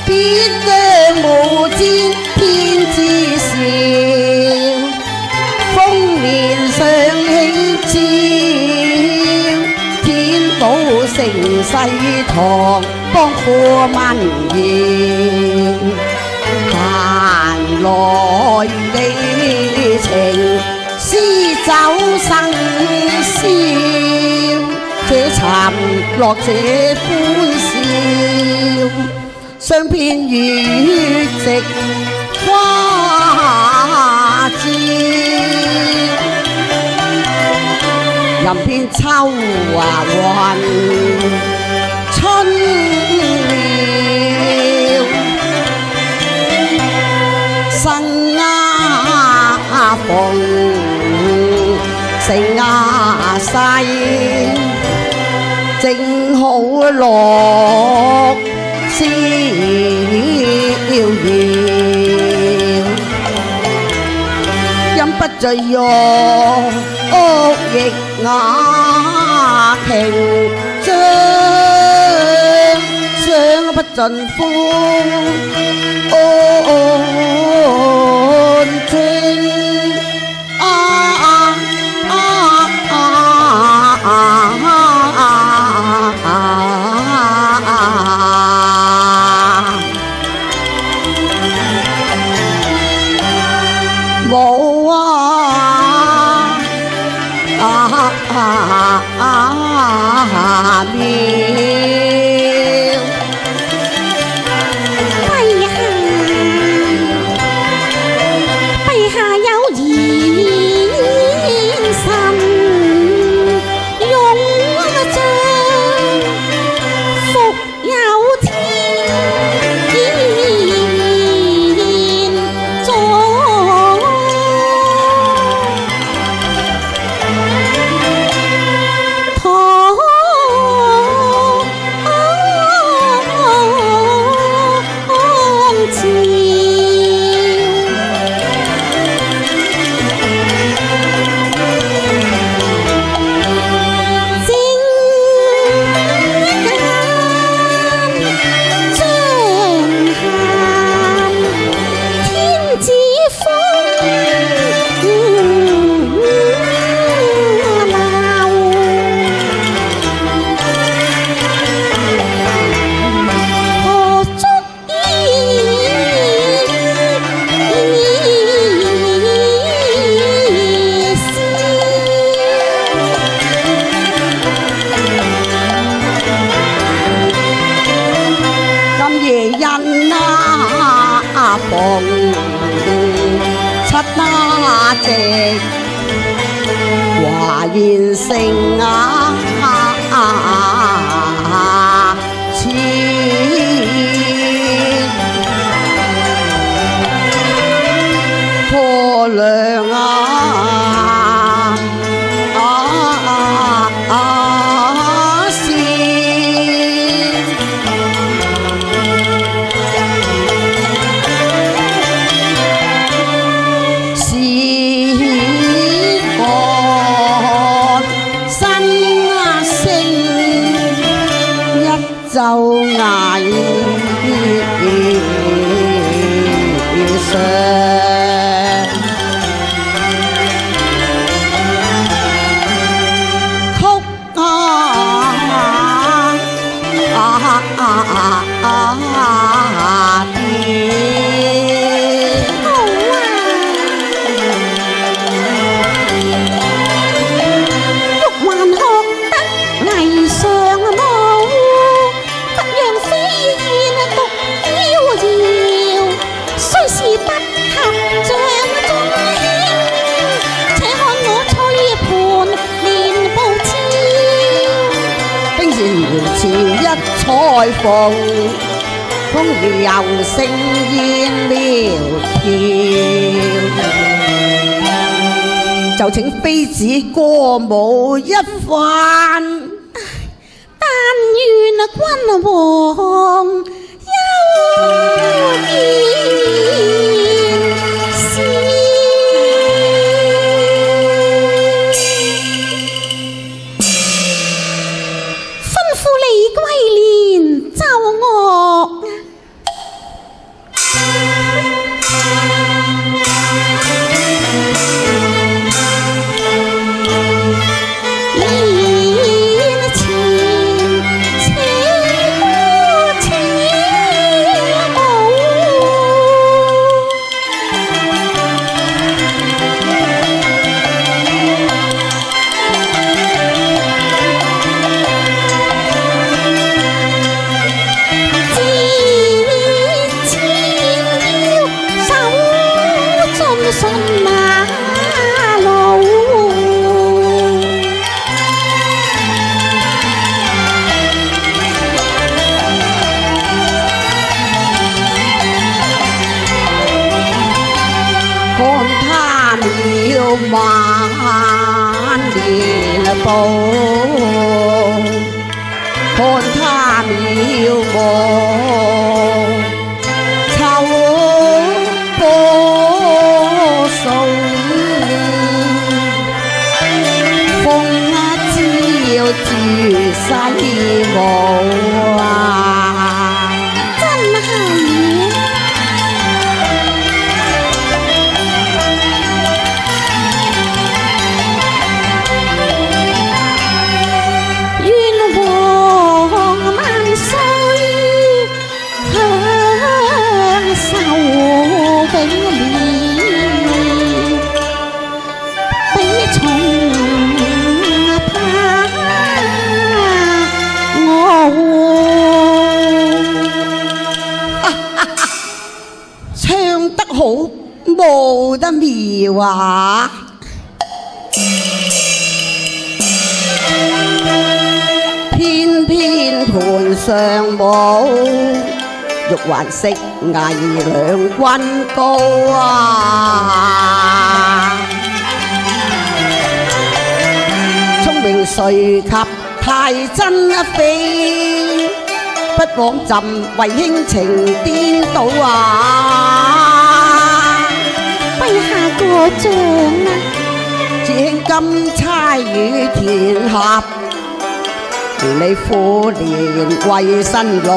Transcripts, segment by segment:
必將無戰天之笑，豐年上喜照，天保盛世堂，邦富民謠，閒來寄情，詩酒生笑，這尋樂這歡笑。相片月夕花照，任遍秋雲春了，生丫逢成丫細，正好樂逍遙，音不醉玉亦雅瓊章，相不盡歡安清。華言成千破梁就崖上，曲前一彩鳳，風兒又盛宴苗條，就請妃子歌舞一番。但願君王有見笑。 萬年步，看他渺無秋波送，風照住西霧啊！真係冇得妙啊！偏偏盤上舞，玉環色藝兩軍高啊！聰明誰及太真妃，不枉朕為卿情顛倒啊！ 陛下過獎啊！ 自卿今差與田合，你苦憐為新郎。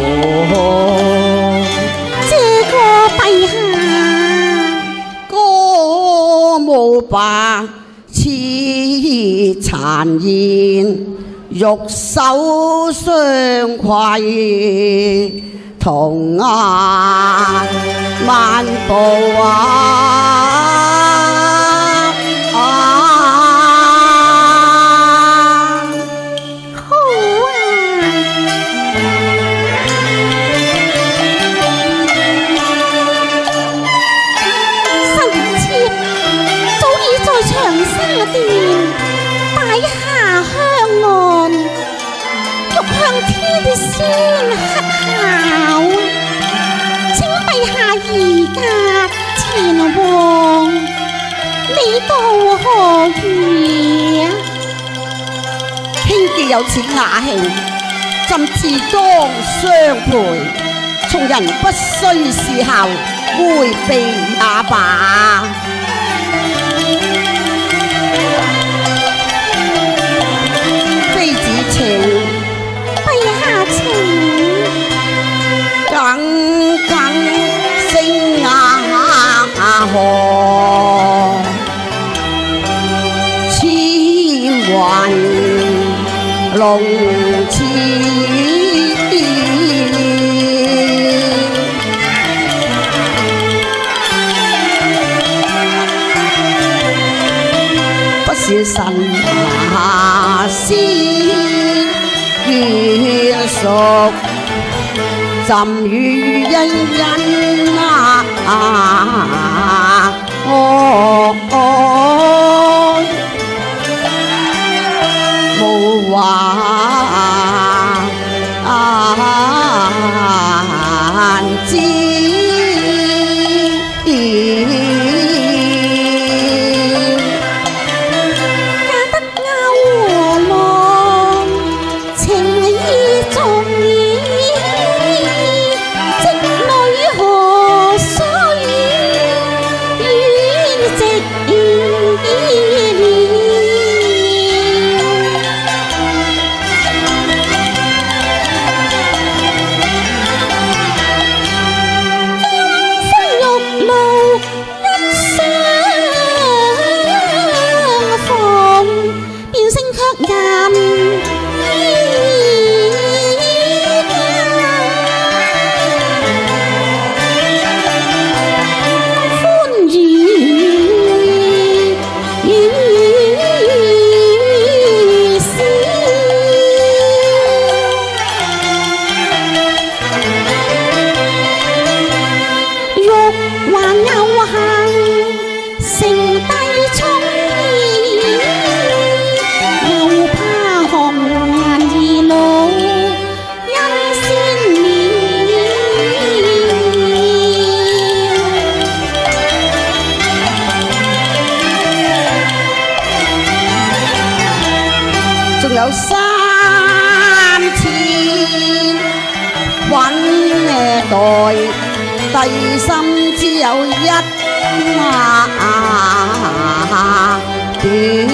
謝過陛下， 歌舞罷似殘煙，玉手相攜。同眼漫步好啊！臣妾早已在長沙殿擺下香案，欲向天仙乞巧，請陛下移駕前往，你道何如啊？ 卿既有此雅興，朕自當相陪。從人不須侍候，迴避也罷。妃子請。耿耿星河，千雲龍翅，不是神下仙眷屬。朕與欣欣無話知。 這有3000，揾代地心只有一點，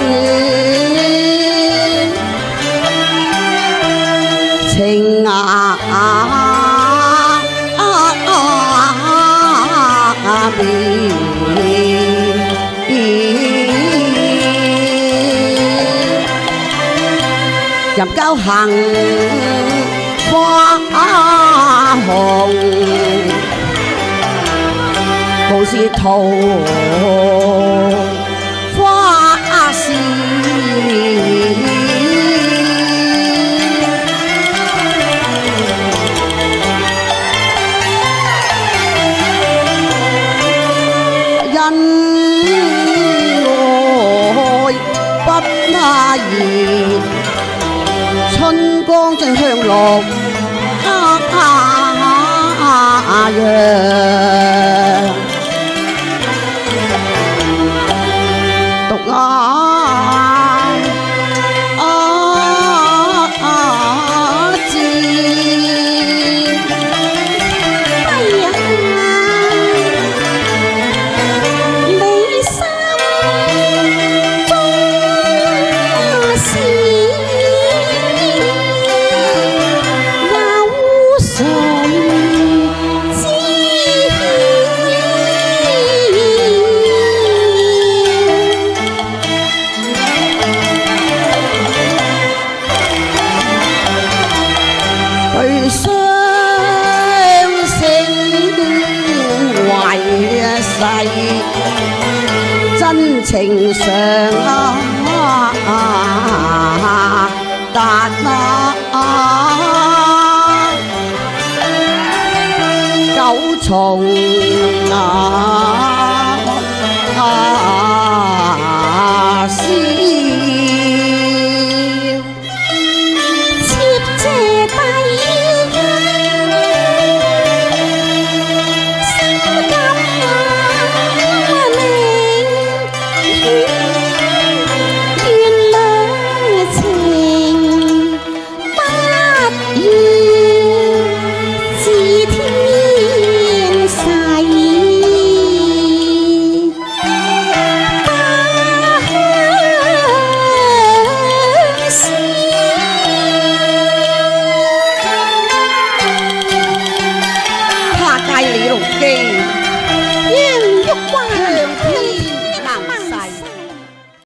情任交行花紅，無是桃花事。恩愛不移，春光正向綠陽，獨眼箭。 哎呀，你心中是有誰知佢相聲為世，真情上達九重